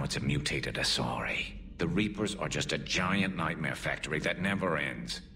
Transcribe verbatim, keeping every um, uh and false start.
it's a mutated Asari. The Reapers are just a giant nightmare factory that never ends.